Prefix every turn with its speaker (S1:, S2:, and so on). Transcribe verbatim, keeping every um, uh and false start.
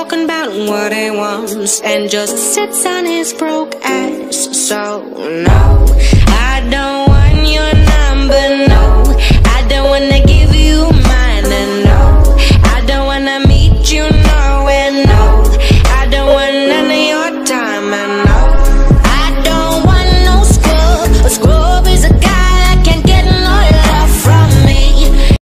S1: talking about what he wants and just sits on his broke ass. So no, I don't want your